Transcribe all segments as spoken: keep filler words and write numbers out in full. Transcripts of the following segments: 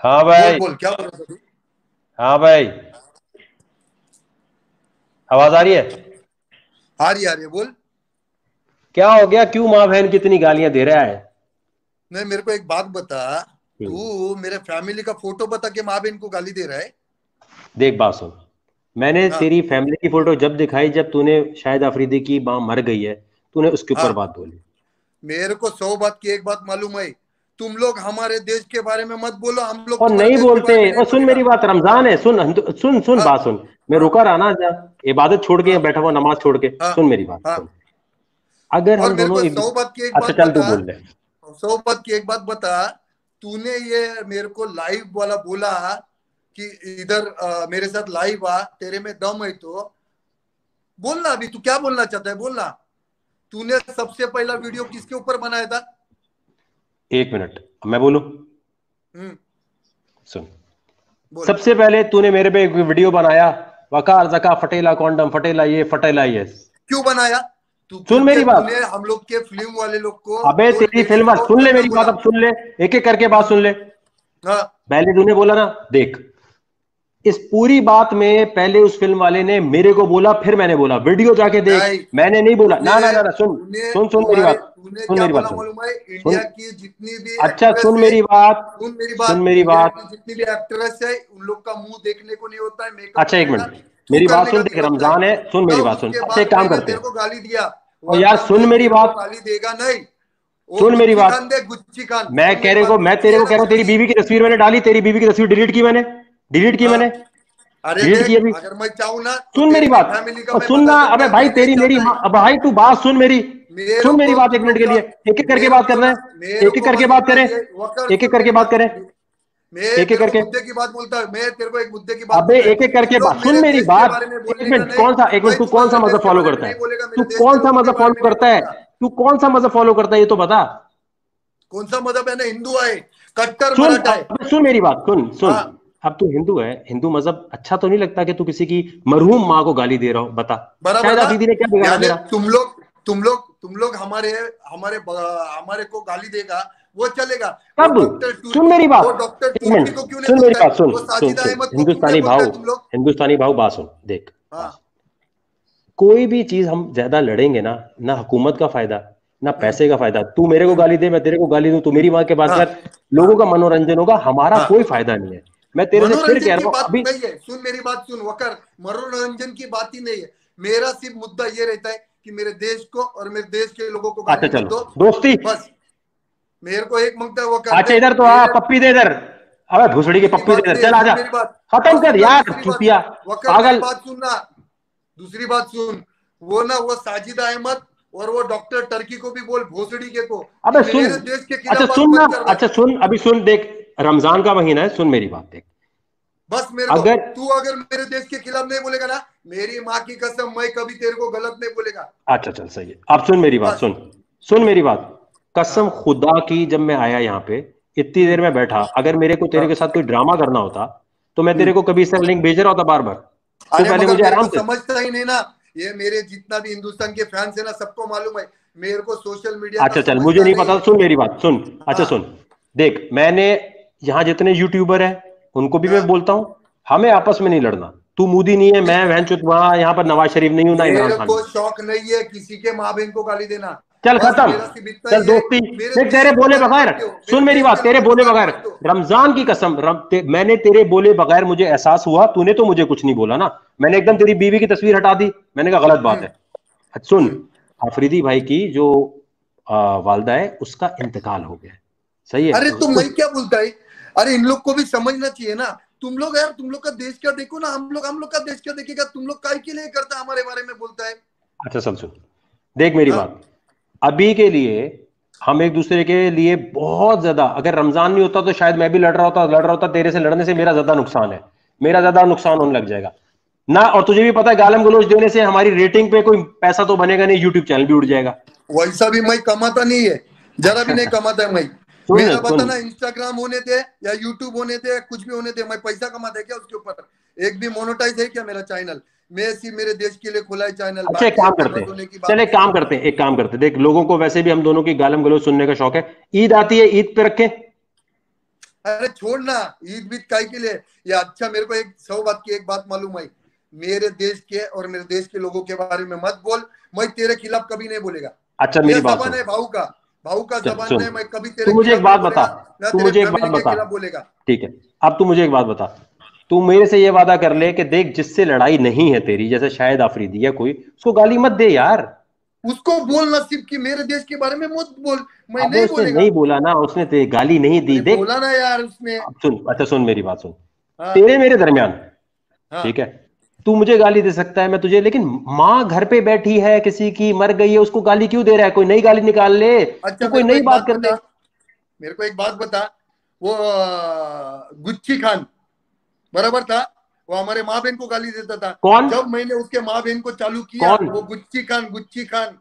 हाँ बोल भाई। बोल क्या बोल रहा था तू? हाँ भाई, आवाज आ रही है? आ रही आ रही है, बोल। क्या हो गया? क्यों माँ बहन कितनी गालियां दे रहा है? नहीं, मेरे को एक बात बता। हम्म, तू मेरे फैमिली का फोटो बता के माँ बहन को गाली दे रहा है? देख बात सुन। मैंने हाँ। तेरी फैमिली की फोटो जब दिखाई, जब तूने शायद अफरीदी की माँ मर गई है, तूने उसके ऊपर हाँ, बात बोली। मेरे को सौ बात की एक बात मालूम है। तुम लोग हमारे देश के बारे में मत बोलो, हम लोग और तुम्हारे नहीं देश के बोलते। बारे में नहीं और सुन बोलेगा। मेरी बात, रमजान है, सुन हिंदू- सुन सुन हाँ। बात सुन। मैं हाँ। रुका रहा ना जा, इबादत छोड़ के यहाँ हाँ। बैठा हुआ, नमाज छोड़ के। हाँ। सुन मेरी बात हाँ। सुन। अगर और हम मेरे दोनों को एक सौ बात की एक अच्छा बात चल, तू बता। बोल ले। सौ बात की एक बात बता। तूने ये मेरे को लाइव वाला बोला कि इधर अ, मेरे साथ लाइव आ, तेरे में दम है तो बोलना। अभी तू क्या बोलना चाहता है, बोलना। तूने सबसे पहला वीडियो किसके ऊपर बनाया था? एक मिनट, मैं बोलूं? हम्म। सुन। बोल। सबसे पहले तूने मेरे पे एक वीडियो बनाया, वकार जका फटेला कॉन्डम फटेला ये फटेला ये। क्यों बनाया? तू सुन क्योंकि मेरी तूने बात। हम लोग के फिल्म वाले लोग को अबे दो तेरी लेडीज फिल्म, को सुन ले गंदा मेरी बात, बोला। अब सुन ले। एक एक करके बात हम्म। सुन ले। हाँ। पहले तूने बोला ना, देख, इस पूरी बात में पहले उस फिल्म वाले ने मेरे को बोला, फिर मैंने बोला वीडियो जाके देख। नहीं, मैंने नहीं बोला तूने ना ना ना ना, सुन। तूने सुन सुन मेरी तुम्हारे बात। तूने सुन क्या मेरी बात बोला सुन। मालूम है? सुन। इंडिया की जितनी भी अच्छा एक्ट्रेस सुन है। मेरी बात। सुन मेरी सुन बात। मेरी इंडिया बात। की जितनी भी एक्ट्रेस है उन लोग का मुंह देखने को नहीं होता है, मेकअप अच्छा एक करने का मिनट, थू मेरी बात करने सुन। का देख दिल होता है। रमजान है, सुन मेरी तब बात सुन। उसके अच्छा बाद एक काम मैंने करते तेरे हैं। को गाली दिया, और यार वरना सुन मैं मेरी तेरे को बात। गाली देगा नहीं। वो सुन मेरी गुच्ची बात। खान दे, गुच्ची खान, मैं सुन कह मेरी रहे को, बात। मैं गुच्ची तेरे है को ना, कह रहा हूं, तेरी गुच्ची। बीवी की तस्वीर मैंने डाली, तेरी बीवी की तस्वीर डिलीट की मैंने। डिलीट की हाँ। मैंने। अरे डिलीट की देख, अभी। अगर मैं चाहूँ ना तो सुन मेरी तेरी भी बात। फैमिली का और मैं बता सुनना, अबे सकता, भाई मैं नहीं तेरी मेरी चाहता माँ, है। अब भाई तू बात सुन मेरी। मेरे सुन मेरी को बात एक तुम मिनट लोग के का लिए। एक एक करके मेरे बात कर को रहे ना हैं, मेरे एक एक को करके मत बात बोलना करें। ये वकर। एक एक सुन करके मेरी बात बात। करें। मैं एक एक तेरे को करके। मुद्दे की बात बोलता है, मैं तेरे को एक मुद्दे की बात अबे बोलता है। एक एक करके तुम लोग बात सुन मेरे मेरी देश के बात। बारे में एक बोलने का मिनट, नहीं। कौन सा, एक मिनट, मैं तू कौन सा तुम्हारे देश मजहब के फॉलो बारे में करता नहीं है? बोलेगा, तू मेरे देश के कौन सा लोगों के मजहब बारे फॉलो में नहीं करता है? बोलेगा। तू कौन सा मजहब फॉलो करता है, ये तो बता। कौन सा मजहब है ना? हिंदू है, कट्टर सुन, मराठा है। अब सुन मेरी बात, सुन सुन। हाँ। अब तू हिंदू है, हिंदू मजहब अच्छा तो नहीं लगता कि तू किसी की मरहूम माँ को गाली दे रहा हो? बता। बराबर शायद ना? आफीदी ने क्या बिगाड़ा यानी तेरा? तुम लोग तुम लोग तुम लोग हमारे हमारे हमारे को गाली देगा, वो चलेगा। वो कब? डॉक्टर सुन तुर्की मेरी वो बात। डॉक्टर एक तुर्की को मिनट, क्यों नहीं सुन मेरी बोलता है? बात, सुन वो सुन साजिदा सुन। अहमद को क्यों नहीं हिंदुस्तानी बोलता भाव, है तुम लोग? हिंदुस्तानी भाव, बात सुन, देख बात हाँ। सुन। कोई भी चीज हम ज्यादा लड़ेंगे ना, ना हुकूमत का फायदा, ना हम्म। पैसे का फायदा। तू मेरे को हम्म। गाली दे, मैं तेरे को गाली दूं, तू मेरी माँ के बात हाँ। कर। हाँ। लोगों का मनोरंजन होगा, हमारा हाँ। कोई फायदा नहीं है। मैं तेरे से फिर मनोरंजन कह की रहा हूं बात अभी। नहीं है, सुन मेरी बात सुन वकर। मनोरंजन की बात ही नहीं है। मेरा सिर्फ मुद्दा ये रहता है कि मेरे देश को और मेरे देश के लोगों को अच्छा गाली मत चलो, दो। दोस्ती। बस। मेरे को एक मुद्दा वो कर अच्छा दे इधर तो आ, मेरे। पप्पी दे इधर। अबे भुसड़ी की पप्पी की पप्पी दे बात इधर, नहीं है, चल सुन आजा। मेरी बात। खत्म और कर सुनना यार, दूसरी बात। चुतिया। वकर मेरी पागल। बात सुनना। दूसरी बात सुन। वो ना वो साजिदा अहमद और वो डॉक्टर टर्की को भी बोल, भोसड़ी के को, कि अबे सुन। मेरे देश के अच्छा खिलाफ बात सुन ना। मत कर रहे। अच्छा सुन, अभी सुन, देख, रमजान का महीना है, सुन मेरी बात, देख। बस मेरे को अगर, तू अगर मेरे देश के खिलाफ नहीं बोलेगा ना, मेरी माँ की कसम मैं कभी तेरे को गलत नहीं बोलेगा। अच्छा चल सही है, अब सुन मेरी बात, बस। सुन। सुन मेरी बात। कसम हाँ। खुदा की, जब मैं आया यहाँ पे, इतनी हम्म। देर में बैठा, अगर मेरे को तेरे हाँ। के साथ कोई ड्रामा करना होता, तो मैं तेरे हम्म। को कभी इसका लिंक भेज रहा होता बार बार? तू अरे पहले मगर मुझे मेरे को आराम से। समझता ही नहीं ना। ये मेरे जितना भी हिंदुस्तान के फैंस है ना, सबको मालूम है। मेरे को सोशल मीडिया का अच्छा चल, मुझे समझता नहीं नहीं पता, है। सुन मेरी बात, सुन। अच्छा हाँ। सुन। देख, मैंने यहाँ जितने यूट्यूबर हैं, उनको भी मैं हाँ। बोलता हूँ, हमें आपस में नहीं लड़ना। तू मोदी नहीं है, नहीं, मैं वहन चुत वहां यहाँ पर नवाज शरीफ नहीं हूं, ना इमरान मेरे खान को नहीं। शौक नहीं है किसी के माँ बहन को गाली देना। चल बस खत्म। मेरा सिर्फ इतना चल ही है। दोस्ती। मेरे देख तेरे देश को बोले गाली बगैर, मत दो, मेरे सुन मेरी देश बात, के तेरे लोगों को बोले गाली बगैर, मत दो। रमजान की कसम, रम, ते, मैंने तेरे बोले बगैर मुझे एहसास हुआ, तूने तो मुझे कुछ नहीं बोला ना। मैंने एकदम तेरी बीवी की तस्वीर हटा दी, मैंने कहा गलत बात हम्म। है। अच्छा, सुन। हम्म। आफरीदी भाई की जो आ, वालदा है, उसका इंतकाल हो गया है। सही है अरे तो उस, मैं क्या बोलता है? अरे इन लोग को भी समझना चाहिए ना। तुम लोग यार, तुम लोग का देश क्या देखो ना, हम लोग हम लोग का देश क्या देखेगा? तुम लोग काय के लिए करता है हमारे बारे में बोलता है? अच्छा सुन सुन। देख मेरी हाँ। बात। अभी के लिए हम एक दूसरे के लिए बहुत ज्यादा, अगर रमजान नहीं होता तो शायद मैं भी लड़ रहा होता लड़ रहा होता तेरे से। लड़ने से मेरा ज्यादा नुकसान है, मेरा ज्यादा नुकसान होने लग जाएगा ना। और तुझे भी पता है, गालम गलोच देने से हमारी रेटिंग पे कोई पैसा तो बनेगा नहीं, यूट्यूब चैनल भी उड़ जाएगा। वैसा भी मैं कमाता नहीं है। जरा भी नहीं कमाता है मैं। सुन मेरा सुन। बताना, इंस्टाग्राम होने थे या यूट्यूब होने थे, कुछ भी होने थे, मैं पैसा कमाता है क्या उसके ऊपर? एक भी मोनेटाइज है क्या मेरा चैनल? मैं सिर्फ मेरे देश के लिए खुला है चैनल, अच्छा एक बाकी काम करते फेमस हैं, होने की चल बात एक नहीं काम है। करते हैं, एक काम करते हैं। देख, लोगों को वैसे भी हम दोनों की गालम गलोच सुनने का शौक है। ईद आती है, ईद पे रखें। अरे छोड़ना ईद बीद काय के लिए या। अच्छा मेरे को एक सौ बात की एक बात मालूम है, मेरे देश के और मेरे देश के लोगों के बारे में मत बोल, मैं तेरे खिलाफ कभी नहीं बोलेगा। अच्छा यह मेरी बात जबान सुन, है भाऊ का, भाऊ का चल जबान सुन, है, मैं कभी तू तेरे मुझे एक खिलाफ नहीं बात बता, बोलेगा ना तू तेरे मुझे एक बात फैमिली के बता, खिलाफ बोलेगा। ठीक है। अब तू मुझे एक बात बता, तू मेरे से ये वादा कर ले कि देख जिससे लड़ाई नहीं है तेरी, जैसे शाहिद आफरीदी या कोई, उसको गाली मत दे यार। उसको बोलना सिर्फ कि मेरे देश के बारे में मत बोल, मैं अबे नहीं उसने बोलेगा। नहीं बोला ना, उसने तेरी गाली नहीं दी, अरे देख। बोला ना यार उसने। अब सुन, अच्छा सुन मेरी बात सुन, हाँ तेरे मेरे दरमियान, हाँ। ठीक है, तू मुझे गाली दे सकता है, मैं तुझे, लेकिन माँ घर पे बैठी है किसी की, मर गई है, उसको गाली क्यों दे रहा है? कोई नई गाली निकाल ले, तू अच्छा कोई मेरे को नई एक बात बात कर ले। बता, मेरे को एक बात बता, वो अ, गुच्ची खान बराबर था, वो हमारे माँ बहन को गाली देता था। कौन? जब मैंने उसके माँ बहन को चालू किया, कौन? वो गुच्ची खान, गुच्ची खान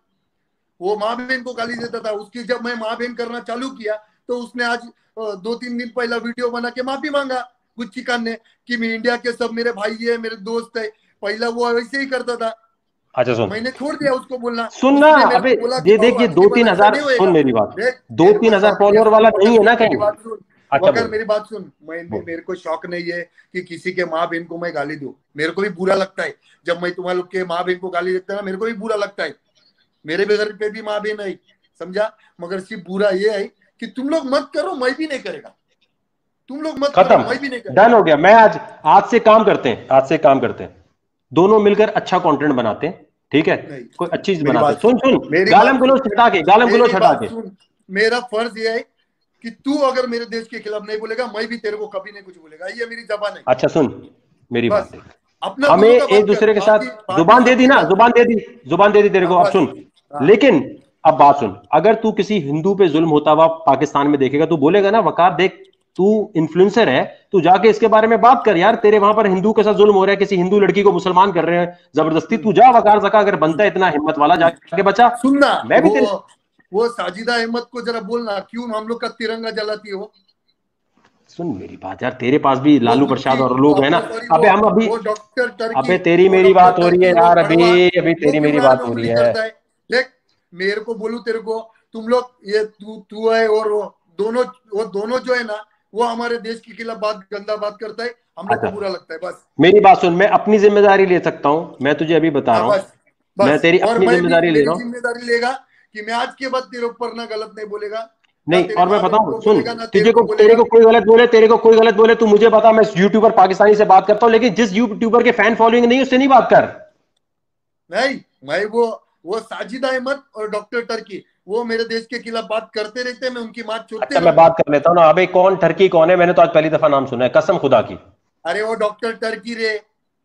वो माँ बहन को गाली देता था। उसकी जब मैं माँ बहन करना चालू किया तो उसने आज अ, दो तीन दिन पहला वीडियो बना के माफी मांगा गुच्ची खान ने, कि मैं इंडिया के सब मेरे भाई है, मेरे दोस्त है। पहला वो वैसे ही करता था, अच्छा सुन, मैंने छोड़ दिया उसको बोलना। सुन ना, उसने मेरे अबे को बोला कि ये भाऊ देख, ये अगली दो बार तीन ऐसा हजार नहीं सुन होएगा। मेरी बात, देख दो मेरे को तीन हजार शौक नहीं है, फॉलोअर सुन वाला वकर नहीं है सुन ना मेरी कहीं? बात सुन, अच्छा वकर बोल मेरी बात सुन। मैं बोल। मेरे को शौक नहीं है कि किसी के माँ बहन को मैं गाली दूं, मेरे को भी बुरा लगता है जब मैं तुम्हारे लोग के माँ बहन को गाली देता ना, मेरे को भी बुरा लगता है। मेरे भी घर पे भी माँ बहन है, समझा। मगर सिर्फ बुरा ये है कि तुम लोग मत करो, मैं भी नहीं करेगा। तुम लोग मत करो, खत्म, मैं भी नहीं डन करेगा। हो गया। मैं आज, आज से काम करते हैं, आज से काम करते हैं, दोनों मिलकर अच्छा कंटेंट बनाते हैं, ठीक है? नहीं, कोई अच्छी चीज मेरी बनाते बात हैं। सुन, सुन सुन, मेरी गालम बात सुन, गलोच हटा के, गालम मेरी गलोच हटा बात के। सुन। मेरा फर्ज ये है कि तू अगर मेरे देश के खिलाफ नहीं बोलेगा, मैं भी तेरे को कभी नहीं कुछ बोलेगा, ये मेरी जबान है। अच्छा सुन मेरी बात बस देख, अपना हमें दोनों का एक बात कर, दूसरे के साथ बाकी बाकी जुबान दे दी सबकी ना, बात जुबान कर। दे दी, जुबान दे दी तेरे हाँ को। अब बस। सुन, हाँ लेकिन अब बात सुन, अगर तू किसी हिंदू पे जुल्म होता हुआ पाकिस्तान में देखेगा, तू बोलेगा ना वकार देख, तू इन्फ्लुएंसर है, तू जाके इसके बारे में बात कर यार, तेरे वहां पर हिंदू के साथ जुल्म हो रहा है, किसी हिंदू लड़की को मुसलमान कर रहे हैं जबरदस्ती, हम्म, तू जा वकार जका, अगर बनता हम्म, है इतना हिम्मत वाला, हम्म। जाके बचा। सुनना, मैं भी वो तेरे, वो साजिदा अहमद को जरा बोलना क्यों हम लोग का तिरंगा जलाती हो। सुन मेरी बात यार, तेरे पास भी वो लालू गुच्ची, प्रसाद और लोग हैं ना। अपना सॉरी, वो अबे हम अभी, वो डॉक्टर टर्की, अबे तेरी वो मेरी डॉक्टर बात हो रही है टर्की, वो यार, अभी भड़वा, अभी वो तेरी क्यों मेरी मारे बात में हो रही उंगली है। करता है। देख मेरे को बोलू तेरे को, तुम लोग ये तू तू है और वो दोनों, वो दोनों जो है ना, वो हमारे देश के खिलाफ बात, गंदा बात करता है, हम लोग को अच्छा बुरा लगता है बस। मेरी बात सुन, मैं अपनी जिम्मेदारी ले सकता हूं, मैं तुझे अभी बता हाँ रहा हूं, बस, मैं बस। तेरी और अपनी मैं भी जिम्मेदारी ले मेरी रहा हूं। जिम्मेदारी लेगा कि मैं आज के बाद तेरे ऊपर ना गलत नहीं बोलेगा, ना नहीं, तेरे और मैं माँ बहन बताऊं, को सुन, बोलेगा, ना तेरे तुझे को को, तेरे बोलेगा। को कोई गलत बोले, तेरे को कोई गलत बोले, तू मुझे बता, मैं यूट्यूबर पाकिस्तानी से बात करता हूं, लेकिन जिस यूट्यूबर के फैन फॉलोइंग नहीं उससे नहीं बात कर। नहीं, मैं वो वो साजिद अहमद और डॉक्टर टर्की, वो मेरे देश के खिलाफ बात करते रहते हैं, मैं उनकी बात छूटते अच्छा मैं रहूंगा। बात कर लेता हूं ना, अबे कौन टर्की कौन है, मैंने तो आज पहली दफा नाम सुना है, कसम खुदा की। अरे वो डॉक्टर टर्की रे,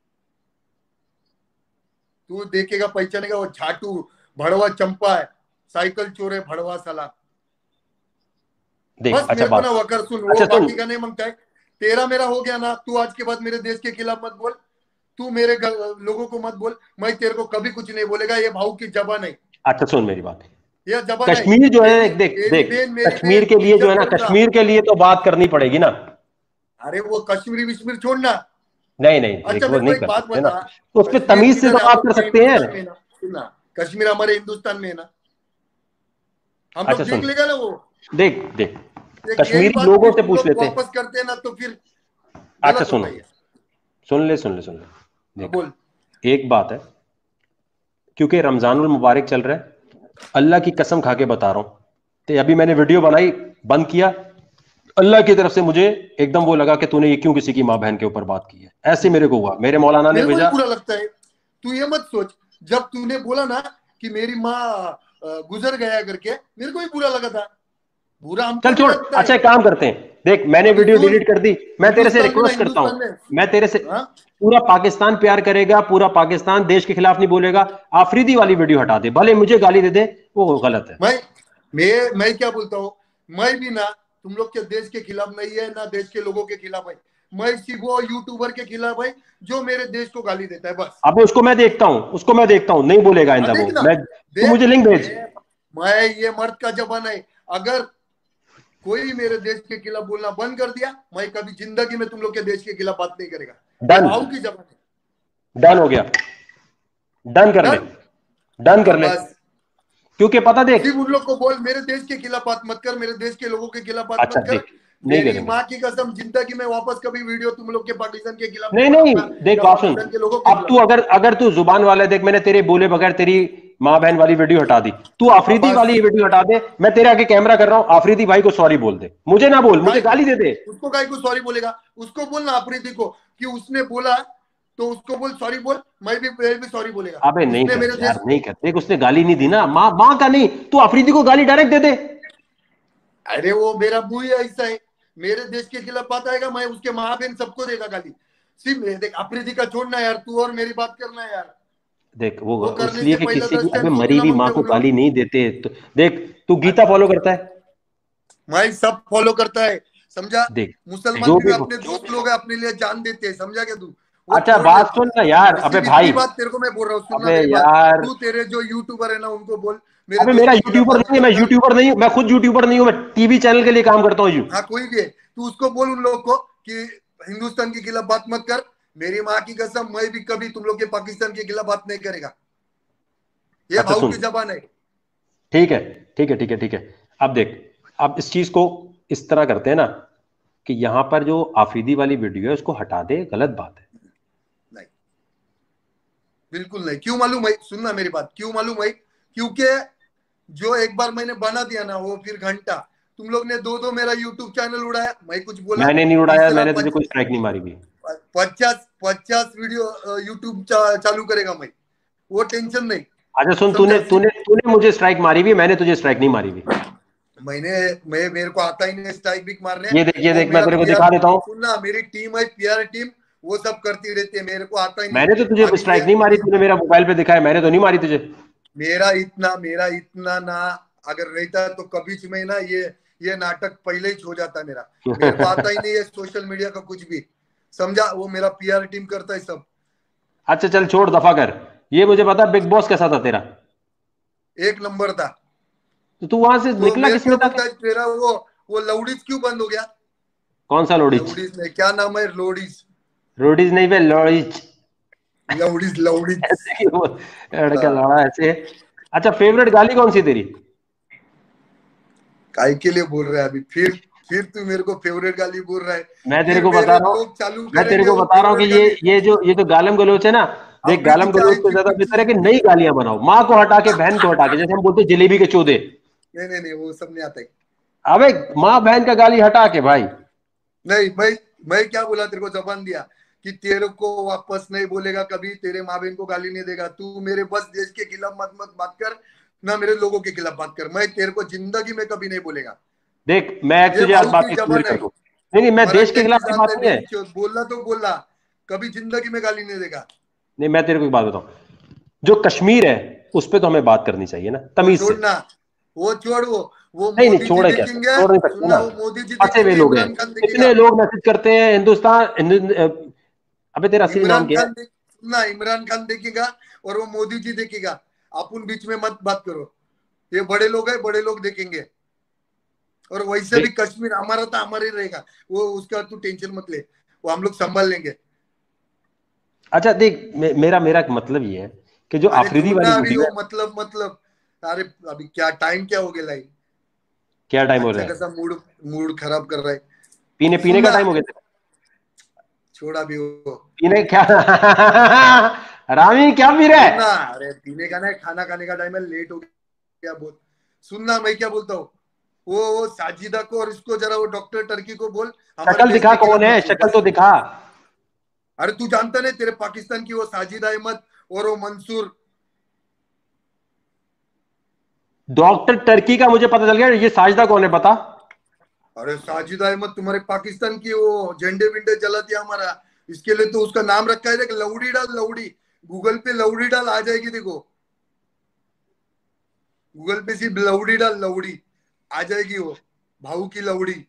तू देखेगा पहचानेगा, वो झाटू भड़वा चंपा है, साइकिल चोर है भड़वा साला। देख बस अच्छा मेरे को बात, ना वकर सुन, वो अच्छा सुन, बाकी का नहीं मांगता है। तेरा मेरा हो गया ना, तू आज के बाद मेरे देश के खिलाफ मत बोल, तू मेरे घर- लोगों को मत बोल, मैं तेरे को कभी कुछ नहीं बोलेगा, ये भाव की जबान है, अच्छा सुन मेरी बात, ये जबान है। कश्मीर जो है, तेरी देख तेरी देख, बहन मेरी कश्मीर बहन, के लिए जो है इज्जत ना, करूंगा। कश्मीर के लिए तो बात करनी पड़ेगी ना। अरे वो कश्मीरी विश्मीर छोड़ना। नहीं नहीं अच्छा देख, वो मेरे को नहीं एक कर बात सकते ना, बता, तो उस पर कश्मीर तमीज से किधर तो है, हम बात लोग कर का सकते हैं। हिंदुस्तान में है ना। सुनना, कश्मीर हमारे हिंदुस्तान में है ना, हम अच्छा लोग देख सुन, लेगा ना वो। देख देख, एक यही कश्मीरी बात लोगों फिर से तुम पूछ लोग लेते हैं। वापस करते हैं ना, तो फिर अच्छा गलत सुनो, होता है। सुन ले सुन ले सुन ले, अब देख बोल। एक बात है, क्योंकि रमजानुल मुबारक चल रहा है, अल्लाह की कसम खा के बता रहा हूं, तो अभी मैंने वीडियो बनाई, बंद किया, अल्लाह की तरफ से मुझे एकदम वो लगा कि तूने ये क्यों किसी की मां बहन के ऊपर बात की है, ऐसे मेरे को हुआ, मेरे मौलाना ने मेरे को भी भेजा। बुरा लगता है। तू ये मत सोच, जब तूने बोला ना कि मेरी माँ अ, गुजर गया करके, मेरे को भी बुरा लगा था, बुरा हमको चल भी छोड़, लगता अच्छा है। एक काम करते हैं, देख मैंने अभी वीडियो सुन, डिलीट कर दी, मैं तेरे से हिंदुस्तान में ना, रिक्वेस्ट करता हूं, हिंदुस्तान में मैं तेरे से, हाँ। पूरा पाकिस्तान प्यार करेगा, पूरा पाकिस्तान देश के खिलाफ नहीं बोलेगा, आफरीदी वाली वीडियो हटा दे, भले मुझे गाली दे दे, वो गलत है। मैं मैं मैं क्या बोलता हूँ, मैं भी ना तुम लोग के देश के खिलाफ नहीं है ना देश के लोगों के खिलाफ है, मैं सिर्फ वो यूट्यूबर के खिलाफ है जो मेरे देश को गाली देता है बस। अब उसको मैं देखता हूं, उसको मैं देखता हूं, नहीं बोलेगा हाँ आइंदा वो, देखना, मैं, तू देख मुझे लिंक भेज। मैं मैं ये मर्द का जबान है, अगर कोई मेरे देश के खिलाफ बोलना बंद कर दिया, मैं कभी जिंदगी में तुम लोग के देश के खिलाफ बात नहीं करेगा, ये डन, भाव की जबान है। डन हो गया, डन कर ले, डन। डन हाँ कर ले, बस, क्योंकि पता देख, सिर्फ उन लोग को बोल मेरे देश के खिलाफ बात मत कर, मेरे देश के लोगों के खिलाफ बात अच्छा मत कर, देख, नहीं मेरी करेंगे। माँ की कसम जिंदगी में वापस कभी वीडियो तुम लोग के पाकिस्तान के खिलाफ नहीं नहीं, देख बात सुन, के लोगों के अब तू अगर अगर तू जुबान वाला है, देख मैंने तेरे बोले बगैर तेरी माँ बहन वाली वीडियो हटा दी, तू आफरीदी खिलाफ। वाली वीडियो हटा दे, मैं तेरे आगे कैमरा कर रहा हूं, आफरीदी भाई को सॉरी बोल दे, मुझे ना बोल, मुझे गाली दे दे। उसको काय को सॉरी बोलेगा, उसको बोल ना आफरीदी को कि उसने बोला तो उसको बोल सॉरी बोल, मैं भी मैं भी सॉरी बोलेगा। अबे नहीं उसने कर मेरे यार, देश नहीं कर, देख उसने गाली नहीं दी ना, माँ माँ का नहीं, तू आफरीदी को गाली डायरेक्ट दे दे। अरे वो मेरा मुंह ही ऐसा है, मेरे देश के खिलाफ बात आएगा मैं उसके माँ बहन सबको देगा गाली। सिर्फ देख अफरीदी का छोड़ना यार, तू और मेरी बात करना यार। देख वो, वो करने इसलिए से कि पहले किसी दस की अबे टाइम मरी सोचना हुई माँ मांगते को वो लोग। गाली नहीं देते तो, देख तू गीता फॉलो करता है, मैं सब फॉलो करता है, समझा। देख मुसलमान जो भी भी, अपने दोस्त लोग हैं, अपने लिए जान देते हैं, समझा क्या तू। वो अच्छा छोड़ दे बात तू। सुन ना यार, और अबे सिर्फ भाई, इतनी बात तेरे को मैं बोल रहा हूँ, सुनना अबे मेरी बात। यार, तू तेरे जो यूट्यूबर है ना उनको बोल मेरे अबे देश मेरा के खिलाफ यूट्यूबर बात नहीं है, मत मैं कर। यूट्यूबर नहीं हूँ, मैं खुद यूट्यूबर नहीं हूँ, मैं टीवी चैनल के लिए काम करता हूँ। हाँ कोई भी है, तू उसको बोल उन लोग को कि हिंदुस्तान के खिलाफ बात मत कर। मेरी माँ की कसम मैं भी कभी तुम लोग के पाकिस्तान के खिलाफ बात नहीं करेगा। ये अच्छा भाऊ सुन, की जबान है। ठीक है ठीक है ठीक है ठीक है, अब देख, अब इस चीज को इस तरह करते हैं ना कि यहां पर जो आफरीदी वाली वीडियो है उसको हटा दे, गलत बात है। नहीं बिल्कुल नहीं, क्यों मालूम है, सुनना मेरी बात, क्यों मालूम है, क्योंकि जो एक बार मैंने बना दिया ना वो फिर घंटा, तुम लोग ने दो दो मेरा यूट्यूब चैनल उड़ाया, मैं कुछ बोला मैंने नहीं उड़ाया, तीसरा मैंने तुझे पच, कोई स्ट्राइक नहीं मारी भी। पचास पचास वीडियो यूट्यूब चा, चालू करेगा मैं, वो टेंशन नहीं। अच्छा सुन, तूने समझा तूने सिर्फ तूने मुझे स्ट्राइक मारी भी, मैंने तुझे स्ट्राइक नहीं मारी भी। मैंने मैं मेरे को आता ही नहीं स्ट्राइक बिक मारने। ये देख, ये वो देख, मैं मेरा तेरे को पीआर, दिखा देता हूँ, सुनना मेरी टीम है पीआर टीम, वो सब करती रहती है, मेरे को आता ही नहीं। मैंने तो तुझे अभी स्ट्राइक ये नहीं मारी, तूने मेरा मोबाइल पे दिखाया, मैंने तो नहीं मारी तुझे। मेरा इतना मेरा इतना ना अगर रहता तो कभी मैं ना ये ये नाटक पहले ही हो जाता मेरा। मेरे को आता ही नहीं है सोशल मीडिया का कुछ भी, समझा। वो मेरा पीआर टीम करता है सब। अच्छा चल छोड़, दफा कर, ये मुझे पता बिग बॉस कैसा था तेरा, एक नंबर था। तो तू वहां से तो निकला मैं किसमें क्यों था? बोलता है तेरा वो वो लौडीज क्यों बंद हो गया? कौन सा लोडिच? लौडीज नहीं, क्या नाम है, लोडीज, रोडीज नहीं बे, लोडिच। लौडीज लौडीज। ऐसे क्यों लड़का लड़ा ऐसे? अच्छा फेवरेट गाली कौन सी तेरी? काय के लिए बोल रहा है अभी फिर फिर तू मेरे को फेवरेट गाली बोल रहा है। मैं तेरे फिर को बता मेरे रहा हूँ, लोग चालू मैं तेरे करेंगे को वो बता रहा हूँ कि फेवरेट ये गाली। ये जो ये जो गालम गलोच है ना, देख गालम अफरीदी गलोच चाय से की ज्यादा बेहतर है कि कुछ नई गालियां बनाओ, माँ को हटा के बहन को हटा के, जैसे हम बोलते हैं जलेबी के चोदे। नहीं नहीं नहीं वो सब नहीं आता है। अबे माँ बहन का गाली हटा के भाई। नहीं मैं मैं क्या बोला तेरे को, जबान दिया कि तेरे को वापस नहीं बोलेगा कभी, तेरे माँ बहन को गाली नहीं देगा। तू मेरे बस देश के खिलाफ मत मत बात कर, ना मेरे लोगों के खिलाफ बात कर, मैं तेरे को जिंदगी में कभी नहीं बोलेगा। देख मैं ये तुझे आज भाऊ बात की एक क्लियर जबान है। कर दूं, नहीं नहीं, मैं देश के मराठ्याची खिलाफ की जात बात है नहीं है, मेरी चोद, बोलला तो बोलला, कभी जिंदगी में गाली नहीं देगा। नहीं मैं तेरे को एक बात बताऊं, जो कश्मीर है उस पर तो हमें बात करनी चाहिए ना वो तमीज से। छोड़ना, वो छोड़, वो वो नहीं नहीं मोदी जी छोड़े कैसे, देखेंगे, छोड़ नहीं सकते सुनना, ना, वो मोदी जी फंसे हुए देखेंगे, लोग हैं, इमरान खान कितने देखेगा। लोग मैसेज करते हैं हिंदुस्तान हिंदु, अबे तेरा असली नाम इमरान क्या है? खान देख, सुनना, इमरान खान देखेगा और वो मोदी जी देखेगा। अपन बीच में मत बात करो, ये बड़े लोग हैं, बड़े लोग देखेंगे। और वैसे भी देख कश्मीर हमारा था, हमारा ही रहेगा वो, उसका तू टेंशन मत ले, वो हम लोग संभाल लेंगे। अच्छा देख, मे, मेरा मेरा मतलब ये है कि जो अरे आफरीदी छोड़ना वाली अभी वीडियो वो है, मतलब मतलब अरे अभी क्या टाइम क्या हो गया लाई, क्या टाइम हो अच्छा रहा है? कैसा मूड मूड खराब कर रहा है। पीने पीने का सुनना, टाइम हो गया तेरा? छोड़ा भी वो, पीने क्या? रामी क्या पी रहा सुनना, है? अरे पीने का ना, खाना खाने का टाइम है, लेट हो गया बहुत। सुनना मैं क्या बोलता हूँ, वो वो साजिदा को और इसको जरा वो डॉक्टर टर्की को बोल हमारे शक्ल देश दिखा के कौन खिलाफ है, मत बोल शक्ल बस। तो दिखा। अरे तू जानता नहीं तेरे पाकिस्तान की वो साजिदा अहमद और वो मंसूर। डॉक्टर टर्की का मुझे पता चल गया, ये साजदा कौन है बता? अरे साजिदा अहमद तुम्हारे पाकिस्तान की वो झंडे विंडे जलाती है हमारा, इसके लिए तो उसका नाम रखा है, देख लौड़ी डाल, लौड़ी, गूगल पे लौड़ी डाल आ जाएगी, देखो गूगल पे सिर्फ लौड़ी डाल, लौड़ी आ जाएगी, वो भाऊ की लौड़ी।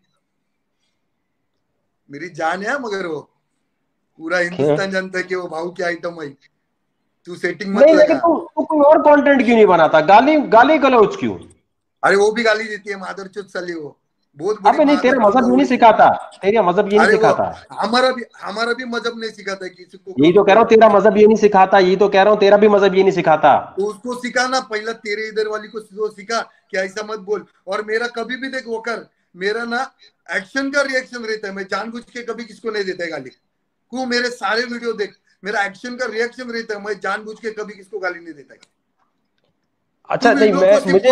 मेरी जान है मगर वो पूरा क्यों? हिंदुस्तान जानता है कि वो भाऊ की आइटम है। तू सेटिंग मत नहीं लेकिन लगा। तू तू कोई और कंटेंट क्यों नहीं बनाता, गाली गाली गलौज क्यों? अरे वो भी गाली देती है मादरचोद साली, वो बहुत बड़ी अबे नहीं, तेरा मादरचोद मजहब ये नहीं लौड़ी। सिखाता, तेरा मजहब ये नहीं अरे वो सिखाता। हमारा भी हमारा भी मजहब नहीं सिखाता है किसी को यही कभी तो कह रहा हूँ, बोलो। तेरा मजहब ये नहीं सिखाता, यही तो कह रहा हूँ, तेरा भी मजहब ये नहीं सिखाता। तो उसको सिखाना, पहला तेरे इधर वाली को तो सिखा कि ऐसा मत बोल। और मेरा कभी भी देख वो कर, मेरा ना एक्शन का रिएक्शन रहता है, मैं जानबूझ के कभी किसको नहीं देता है गाली। क्यों? मेरे सारे वीडियो देख, मेरा एक्शन का रिएक्शन रहता है, मैं जानबूझ के कभी किसको गाली नहीं देता है। अच्छा नहीं, मैं मुझे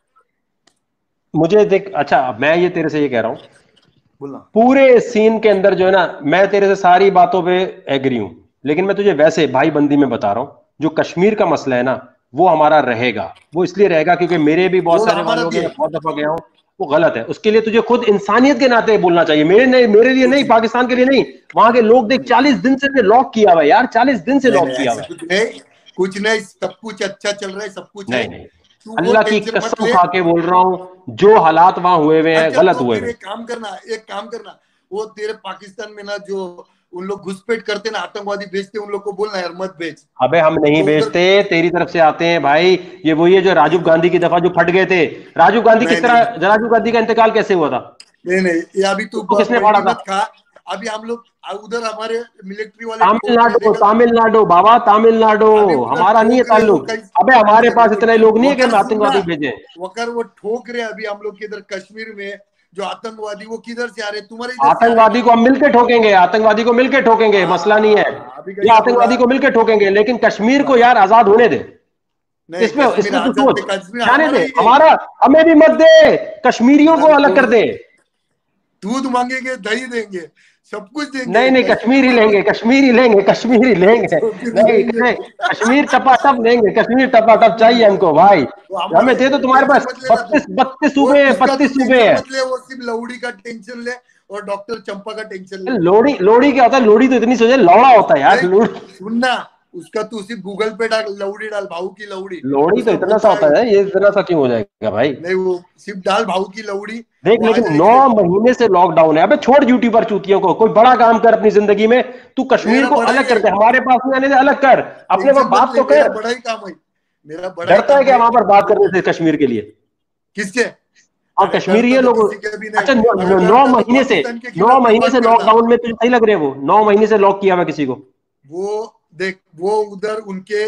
मुझे देख, अच्छा मैं ये तेरे से ये कह रहा हूं, बोला पूरे सीन के अंदर जो है ना, मैं तेरे से सारी बातों पे एग्री हूं, लेकिन मैं तुझे वैसे भाई बंदी में बता रहा हूं, जो कश्मीर का मसला है ना, वो हमारा रहेगा। वो इसलिए रहेगा क्योंकि मेरे भी बहुत सारे वालों के, बहुत दफा गया हूं, वो गलत है। उसके लिए तुझे खुद इंसानियत के नाते बोलना चाहिए, मेरे नहीं, मेरे लिए नहीं, पाकिस्तान के लिए नहीं। वहां के लोग देख, चालीस दिन से लॉक किया हुआ है यार, चालीस दिन से लॉक किया हुआ है। कुछ नहीं, कुछ नहीं, सब कुछ अच्छा चल रहा है, सब कुछ है। नहीं नहीं, अल्लाह की कसम खा के बोल रहा हूं, जो हालात वहां हुए हुए हैं, गलत हुए हुए। एक काम करना, एक काम करना, वो तेरे पाकिस्तान में ना जो उन लोग घुसपैठ करते ना, आतंकवादी भेजते, उन लोग को बोलना यार मत भेज। अबे हम नहीं भेजते, तेरी तरफ से आते हैं भाई। ये वही है जो राजीव गांधी की दफा जो फट गए थे। राजीव गांधी किस तरह, राजीव गांधी का इंतकाल कैसे हुआ था? नहीं नहीं, ये अभी तू किसने फाड़ा था? खा। अभी हम लोग उधर हमारे मिलिट्री वाले तमिलनाडु, तमिलनाडु बाबा, तमिलनाडु, हमारा नहीं है ताल्लुक। अबे हमारे पास इतने लोग नहीं है कि हम आतंकवादी भेजे। वकर वो ठोक रहे अभी हम लोग के इधर कश्मीर में जो आतंकवादी, वो किधर से आ रहे? तुम्हारे आतंकवादी को हम मिलकर ठोकेंगे, आतंकवादी को मिलकर ठोकेंगे, मसला नहीं है। ये आतंकवादी को मिलकर ठोकेंगे, लेकिन कश्मीर को यार आजाद होने दे। इसमें इसमें तू सोच, जाने दे हमारा, हमें भी मत दे, कश्मीरियों को अलग कर दे। दूध मांगेंगे दही देंगे, सब कुछ देंगे। नहीं नहीं, कश्मीर ही लेंगे, कश्मीर ही लेंगे, कश्मीर ही लेंगे। नहीं नहीं, कश्मीर टपाटप लेंगे, कश्मीर टपाटप चाहिए हमको भाई। हमें दे दो, तुम्हारे पास बत्तीस बत्तीस सूबे हैं, बत्तीस सूबे हैं। वो सिर्फ लोहड़ी का टेंशन ले और डॉक्टर चंपा का टेंशन ले। लोहड़ी, लोहड़ी क्या होता है? लोहड़ी तो इतनी सोचे लौड़ा होता है यार। सुनना, उसका तू सिर्फ गूगल पे डाल, लौड़ी डाल, भाऊ की लौड़ी। लोहड़ी तो इतना सा होता है, ये इतना सा क्यों हो जाएगा भाई? नहीं, वो सिर्फ डाल भाऊ की लौड़ी देख। लेकिन नौ महीने से लॉकडाउन है। अबे छोड़ यूट्यूबर चूतियों को, कोई बड़ा काम कर अपनी जिंदगी में। तू कश्मीर को अलग कर दे, हमारे पास नहीं आने दे, अलग कर, अपने वहां बात तो कर। बड़ा ही काम है मेरा, बड़ा डरता है क्या वहां पर बात करने से कश्मीर के लिए? किसके? और कश्मीरी लोग, अच्छा नौ महीने से, नौ महीने से लॉकडाउन में तुझे सही लग रहे हैं? वो नौ महीने से लॉक किया हुआ किसी को? वो देख, वो उधर उनके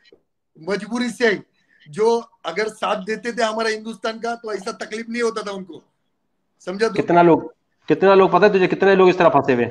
मजबूरी से, जो अगर साथ देते थे हमारा हिंदुस्तान का, तो ऐसा तकलीफ नहीं होता था उनको, समझा? कितना लोग, कितना लोग पता है तुझे, कितने लोग इस तरह फंसे हुए?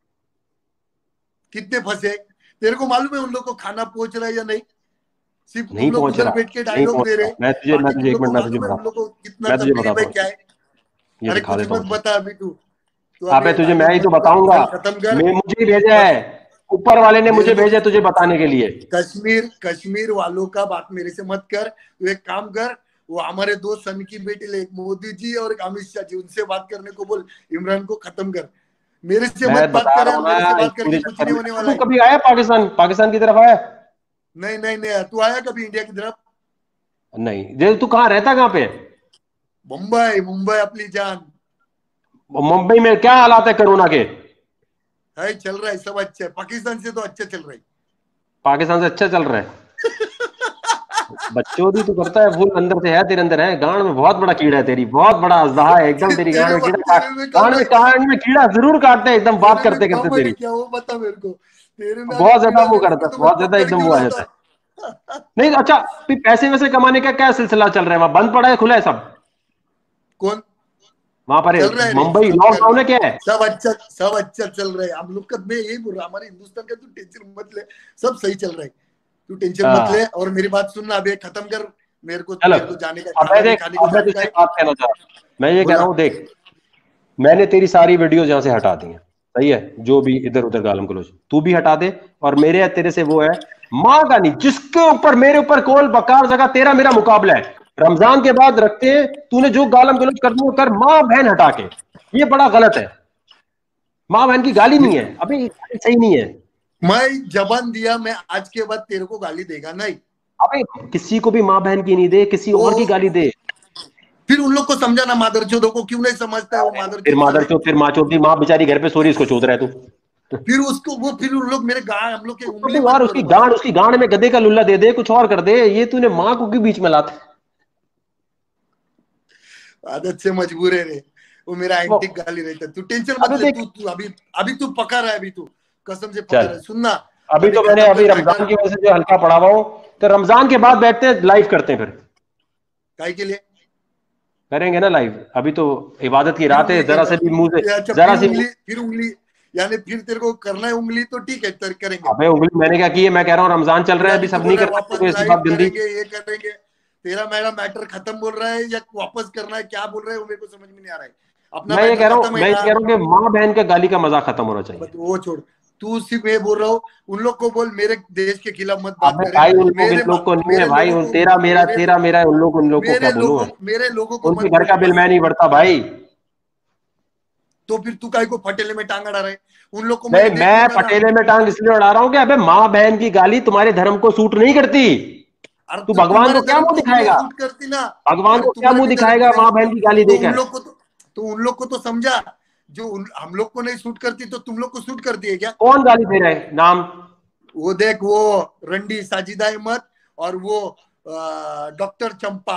कितने फंसे? तेरे को मालूम है उन लोग को खाना पहुंच रहा है या नहीं? सिर्फ नहीं पहुंच रहा, बैठ के डायलॉग दे रहे। मैं तुझे मैं तुझे एक मिनट, मैं तुझे बता, कितना तकलीफ है, क्या है? ये दिखा देता हूं। बता अभी तू, अबे तुझे मैं ही तो बताऊंगा, मैं मुझे भेजा है, ऊपर वाले ने मुझे भेजा तुझे बताने के लिए। कश्मीर, कश्मीर वालों का बात मेरे से मत कर। तू एक काम कर, वो हमारे दो सन की बेटी ले, एक मोदी जी और एक अमित शाह जी, उनसे बात करने को बोल, इमरान को खत्म कर, मेरे से मत बात कर। मेरे से बात करके कुछ नहीं होने वाला है। कभी आया पाकिस्तान, पाकिस्तान की तरफ आया? नहीं नहीं नहीं, तू आया कभी इंडिया की तरफ? नहीं। जे तू कहाँ रहता, कहाँ पे? मुंबई, मुंबई अपनी जान। मुंबई में क्या हालात है कोरोना के? है, चल रहा है, सब अच्छा है। पाकिस्तान से तो अच्छा चल रहा है। पाकिस्तान से अच्छा चल रहा है? बच्चों भी तो करता है फूल, अंदर से है, तेरे अंदर है, गांड में बहुत बड़ा कीड़ा है तेरी, बहुत बड़ा अजदहा है एकदम तेरी गांड में कीड़ा, गांड में गांड में कीड़ा जरूर काटते हैं एकदम बात करते करते तेरी। क्या वो बता मेरे को, तेरे में बहुत ज्यादा वो करता है, बहुत ज्यादा एकदम वो आ जाता है। नहीं अच्छा, पैसे वैसे कमाने का क्या सिलसिला चल रहा है वहां? बंद पड़ा है, खुला है सब? कौन वहां पर? मुंबई लॉकडाउन है, क्या है? सब अच्छा, सब अच्छा चल रहा है। हम लोग का, मैं यही बोल रहा, हमारे हिंदुस्तान का तू टेंशन मत ले, सब सही चल रहा है, तू टेंशन मत ले। और मेरी बात सुनना, अभी खत्म कर, मेरे को मेरे को जाने का, अब मैं देख, अब मैं तुझसे बात कहना चाह रहा हूं, मैं ये कह रहा हूँ, देख मैंने तेरी सारी वीडियोस यहाँ से हटा दी है, सही है? जो भी इधर उधर गालम गलौज तू भी हटा दे। और मेरे तेरे से वो है, माँ का नहीं, जिसके ऊपर मेरे ऊपर कोल बकार जगह तेरा मेरा मुकाबला है, रमजान के बाद रखते हैं, तूने जो गालम गलौज करनी है कर, माँ बहन हटा के। ये बड़ा गलत है, माँ बहन की गाली नहीं है, अभी सही नहीं है। मैं जबान दिया, मैं आज के बाद तेरे को गाली देगा नहीं। अबे किसी को भी माँ बहन की नहीं दे, किसी और की गाली दे। फिर उन लोग को समझाना, मादरचोदों को क्यों नहीं समझता है वो मादर, फिर मादरचोद, फिर माँ चोद, माँ बेचारी घर पे सो रही, इसको चोद रहा है तू। फिर उसको वो, फिर उन लोग मेरे गांड, हम लोग के उंगली और उसकी गांड, उसकी गांड में गधे का लुल्ला दे दे, कुछ और कर दे, ये तूने माँ को क्यों बीच में लाता? आदत से मजबूर है रे, वो मेरा एंटी गाली रहता है। तू टेंशन मत ले, तू तू अभी अभी तू पका रहा है, अभी तू कसम से पका रहा है। सुनना, अभी तो मैंने अभी रमजान की वजह से जो हल्का पड़ा हुआ हूं, तो रमजान के बाद बैठते हैं, लाइव करते हैं फिर। काय के लिए? करेंगे ना लाइव, अभी तो इबादत की रात है, उंगली जरा से भी मुंह से अच्छा, जरा फिर सी उंगली फिर उंगली यानी फिर तेरे को करना है उंगली तो ठीक है, तर करेंगे। अबे उंगली मैंने क्या की है, मैं कह रहा हूँ रमजान चल रहा है, फिर अभी अभी तू सब बोल नहीं रहा कर है सकते, वापस कोई ऐसी लाइव बात जल्दी। करेंगे, ये करेंगे, तेरा मेरा मैटर खत्म बोल रहा है या वापस करना है, क्या बोल रहा है वो मेरे को समझ में नहीं आ रहा है। अपना मैं ये मैटर कह रहा हूँ खत्म है मैं ये ना, कह रहा हूँ कि माँ बहन के गाली का मजाक खत्म होना चाहिए। बट वो छोड़, तू सिर्फ ये बोल रहा हूँ, उन लोग को बोल मेरे देश के खिलाफ मत बात अबे करे। भाई उन लोग इन मेरे लोग को नहीं है मेरे भाई, लोगों उन को तेरा मेरा मेरे तेरा मेरा है, उन लोग उन लोग को क्या मेरे बोलूं लोगों मैं। मेरे लोगों को उनके मत घर बोल का बिल बस। मैं नहीं भरता भाई। तो फिर तू काहे को फटेले में टांग अड़ा रहे, उन लोग को मैं मैंने देख मैं लूंगा ना। पटेले में टांग इसलिए अड़ा रहा हूँ कि अबे माँ बहन की गाली तुम्हारे धर्म को सूट नहीं करती। अरे तू तो भगवान तुम्हारे को क्या धर्म मुंह को भी नहीं दिखाएगा, सूट करती ना। भगवान अरे को क्या तुम्हारे मुंह भी धर्म दिखाएगा को नहीं, माँ बहन की गाली तो उन देकर। लोग को तो, तो उन लोग को तो समझा, जो उन, हम लोग को नहीं सूट करती तो तुम लोग को सूट करती है क्या? कौन गाली दे रहा है नाम? वो देख, वो रंडी साजिदा अहमद और वो डॉक्टर चंपा।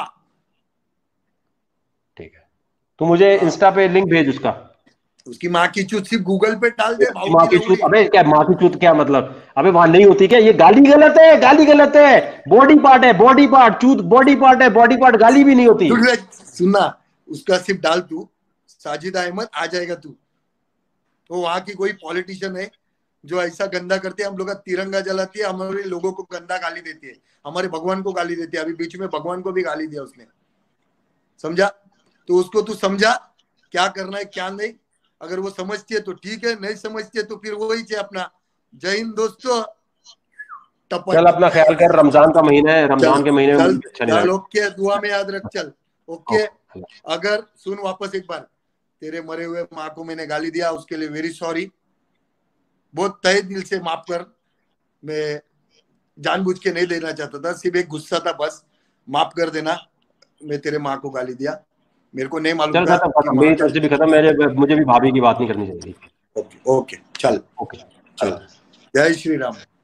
ठीक है, तू मुझे हाँ, इंस्टा पे लिंक भेज उसका। उसकी माँ की चूत सिर्फ गूगल पे डाल दे, उसकी भाव माँ की की चूत, लौड़ी। अबे क्या माँ की चूत क्या मतलब? अबे वहां नहीं होती क्या? ये गाली गलत है, गाली गलत है। बॉडी पार्ट है, बॉडी पार्ट, चूत बॉडी पार्ट है, बॉडी पार्ट गाली भी नहीं होती। सुनना, उसका सिर्फ डाल तू साजिदा अहमद, आ जाएगा तू। तो वहां की कोई पॉलिटिशियन है जो ऐसा गंदा करती है, हम लोग का तिरंगा जलाती है, हमारे लोगों को गंदा गाली देती है, हमारे भगवान को गाली देती है, अभी बीच में भगवान को भी गाली दिया उसने, समझा? तो उसको तू समझा क्या करना है क्या नहीं। अगर वो समझती है तो ठीक है, नहीं समझती है तो फिर वही है अपना। जय हिंद दोस्तों, चल टपट। अपना ख्याल कर, रमजान का महीना है, चल रमजान के महीने में चल मुझे भी अच्छा नहीं चल, लगता। ओके, दुआ में याद रख, चल ओके। ओके। अगर सुन वापस एक बार, तेरे मरे हुए माँ को मैंने गाली दिया, उसके लिए वेरी सॉरी, बहुत तहे दिल से माफ कर। मैं जानबूझ के नहीं देना चाहता था, सिर्फ एक गुस्सा था बस, माफ कर देना। मैं तेरे माँ को गाली दिया, मेरे को नहीं मालूम चल था खत्म कि खत्म, माँ मेरी का। तरफ से भी खत्म, मेरे मुझे भी भाभी की बात नहीं करनी चाहिए। ओके ओके, चल ओके चल, चल। जय श्री राम।